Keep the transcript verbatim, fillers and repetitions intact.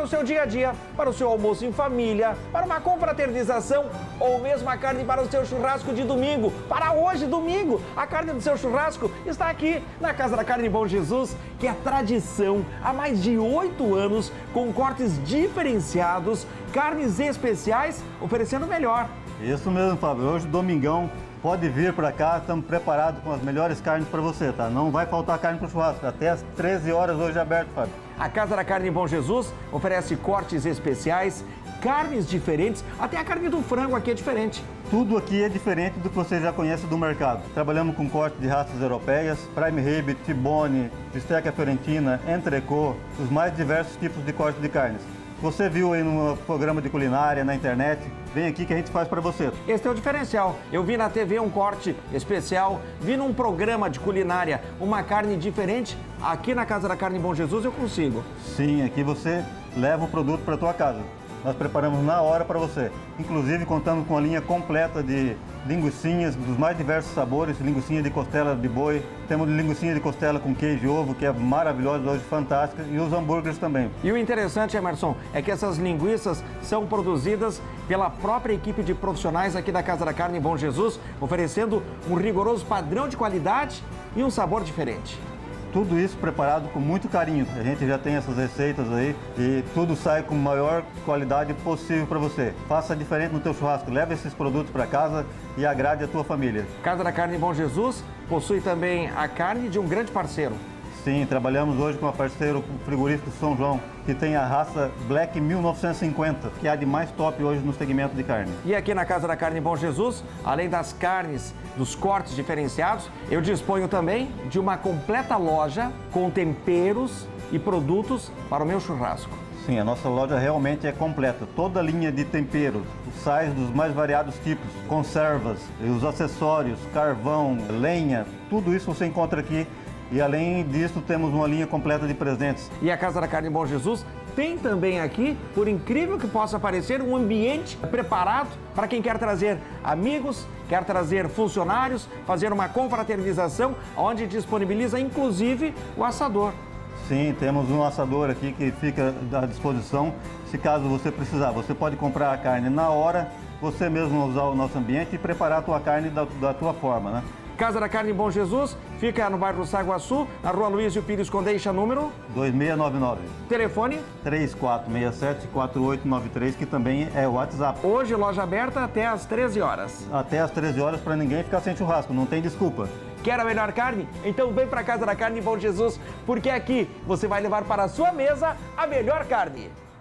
para o seu dia a dia, para o seu almoço em família, para uma confraternização ou mesmo a carne para o seu churrasco de domingo. Para hoje, domingo, a carne do seu churrasco está aqui na Casa da Carne Bom Jesus, que é tradição há mais de oito anos, com cortes diferenciados, carnes especiais, oferecendo o melhor. Isso mesmo, Fábio. Hoje, domingão, pode vir para cá, estamos preparados com as melhores carnes para você, tá? Não vai faltar carne para o churrasco. Até às treze horas hoje é aberto, Fábio. A Casa da Carne Bom Jesus oferece cortes especiais, carnes diferentes, até a carne do frango aqui é diferente. Tudo aqui é diferente do que você já conhece do mercado. Trabalhamos com corte de raças europeias, prime rib, T-bone, bisteca fiorentina, entrecô, os mais diversos tipos de corte de carnes. Você viu aí no programa de culinária, na internet, vem aqui que a gente faz para você. Esse é o diferencial. Eu vi na T V um corte especial, vi num programa de culinária uma carne diferente. Aqui na Casa da Carne Bom Jesus eu consigo. Sim, aqui você leva o produto para a tua casa. Nós preparamos na hora para você. Inclusive, contamos com a linha completa de linguicinhas dos mais diversos sabores, linguicinha de costela de boi, temos linguicinha de costela com queijo e ovo, que é maravilhosa, hoje fantástica, e os hambúrgueres também. E o interessante, Emerson, é que essas linguiças são produzidas pela própria equipe de profissionais aqui da Casa da Carne Bom Jesus, oferecendo um rigoroso padrão de qualidade e um sabor diferente. Tudo isso preparado com muito carinho. A gente já tem essas receitas aí e tudo sai com a maior qualidade possível para você. Faça diferente no teu churrasco, leve esses produtos para casa e agrade a tua família. Casa da Carne Bom Jesus possui também a carne de um grande parceiro. Sim, trabalhamos hoje com a parceiro frigorífico São João, que tem a raça Black mil novecentos e cinquenta, que é a de mais top hoje no segmento de carne. E aqui na Casa da Carne Bom Jesus, além das carnes, dos cortes diferenciados, eu disponho também de uma completa loja com temperos e produtos para o meu churrasco. Sim, a nossa loja realmente é completa. Toda a linha de temperos, os sais dos mais variados tipos, conservas, os acessórios, carvão, lenha, tudo isso você encontra aqui. E além disso, temos uma linha completa de presentes. E a Casa da Carne Bom Jesus tem também aqui, por incrível que possa parecer, um ambiente preparado para quem quer trazer amigos, quer trazer funcionários, fazer uma confraternização, onde disponibiliza inclusive o assador. Sim, temos um assador aqui que fica à disposição, se caso você precisar. Você pode comprar a carne na hora, você mesmo usar o nosso ambiente e preparar a tua carne da, da tua forma, né? Casa da Carne Bom Jesus fica no bairro Saguaçu, na rua Luísio Pires Condeixa, número dois seis nove nove. Telefone três quatro seis sete, quatro oito nove três, que também é o WhatsApp. Hoje, loja aberta até às treze horas. Até às treze horas para ninguém ficar sem churrasco, não tem desculpa. Quer a melhor carne? Então vem para Casa da Carne Bom Jesus, porque aqui você vai levar para a sua mesa a melhor carne.